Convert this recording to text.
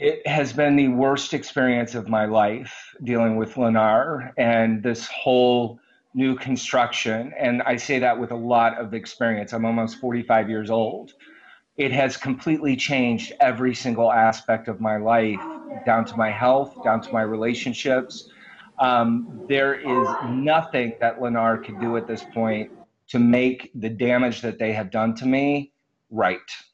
It has been the worst experience of my life dealing with Lennar and this whole new construction. And I say that with a lot of experience. I'm almost 45 years old. It has completely changed every single aspect of my life, down to my health, down to my relationships. There is nothing that Lennar could do at this point to make the damage that they have done to me right.